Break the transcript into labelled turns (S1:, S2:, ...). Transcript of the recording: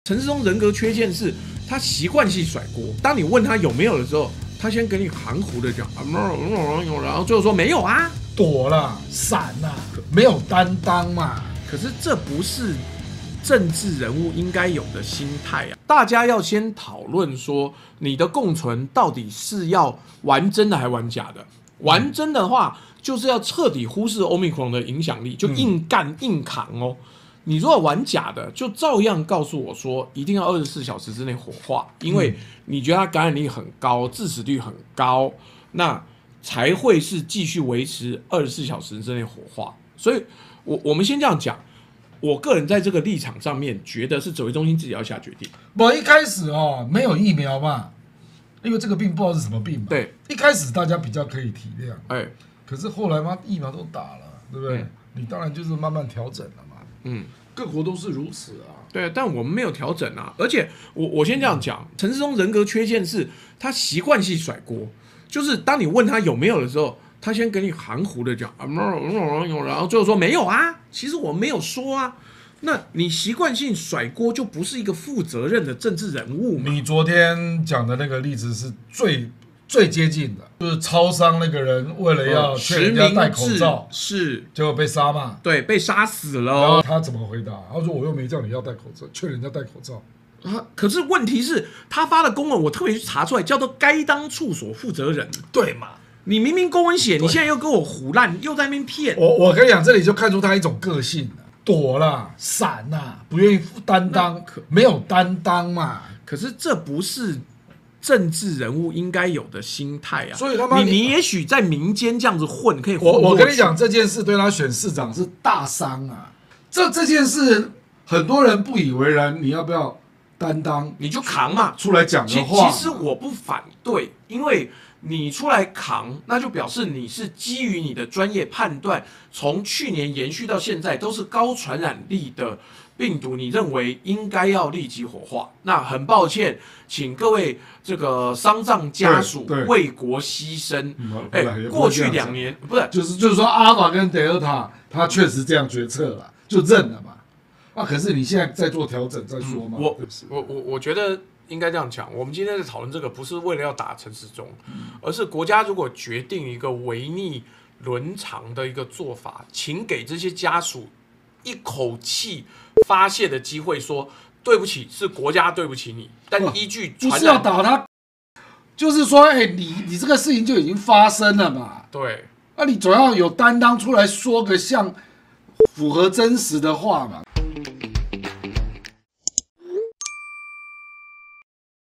S1: 陈世忠人格缺陷是他习惯性甩锅。当你问他有没有的时候，他先给你含糊的讲然后最后说没有啊，
S2: 躲了、闪了，没有担当嘛。
S1: 可是这不是政治人物应该有的心态啊！大家要先讨论说，你的共存到底是要玩真的还玩假的？玩真的话，就是要彻底忽视 Omicron 的影响力，就硬干硬扛哦。你如果玩假的，就照样告诉我说，一定要24小时之内火化，因为你觉得它感染力很高，致死率很高，那才会是继续维持24小时之内火化。所以我们先这样讲，我个人在这个立场上面觉得是指挥中心自己要下决定。
S2: 我一开始没有疫苗嘛，因为这个病不知道是什么病嘛。
S1: 对，
S2: 一开始大家比较可以体谅，
S1: 哎，
S2: 可是后来疫苗都打了，对不对？你当然就是慢慢调整了嘛。各国都是如此啊。
S1: 对，但我们没有调整啊。而且我先这样讲，陈世忠人格缺陷是他习惯性甩锅，就是当你问他有没有的时候，他先给你含糊的讲然后最后说没有啊，其实我没有说啊。那你习惯性甩锅就不是一个负责任的政治人物嘛？
S2: 你昨天讲的那个例子是最接近的，就是超商那个人为了要劝人家戴口罩，
S1: 是
S2: 结果被杀嘛？
S1: 对，被杀死了。
S2: 然后他怎么回答？他说：“我又没叫你要戴口罩，劝人家戴口罩。”
S1: 可是问题是，他发的公文我特别去查出来，叫做该当处所负责人。
S2: 对嘛？
S1: 你明明公文写，你现在又跟我胡乱，又在那边骗。
S2: 我跟你讲，这里就看出他一种个性了，躲了、闪了，不愿意担当，没有担当嘛。
S1: 可是这不是政治人物应该有的心态啊！
S2: 所以
S1: 你也许在民间这样子混，可以混过去。
S2: 我跟你讲，这件事对他选市长是大伤啊！这件事很多人不以为然，你要不要担当？
S1: 你就扛嘛，
S2: 出来讲的话。
S1: 其实我不反对，因为你出来扛，那就表示你是基于你的专业判断，从去年延续到现在都是高传染力的病毒，你认为应该要立即火化。那很抱歉，请各位这个丧葬家属为国牺牲。过去2年不是，
S2: 就是说阿尔法跟德尔塔，他确实这样决策了，就认了嘛。可是你现在在做调整，再说嘛。
S1: 我觉得应该这样讲，我们今天在讨论这个，不是为了要打陈时中，而是国家如果决定一个违逆伦常的一个做法，请给这些家属一口气发泄的机会，说对不起，是国家对不起你，但依据传染，
S2: 不是要打他，就是说，你这个事情就已经发生了嘛。
S1: 对，
S2: 那你总要有担当出来说个像符合真实的话嘛。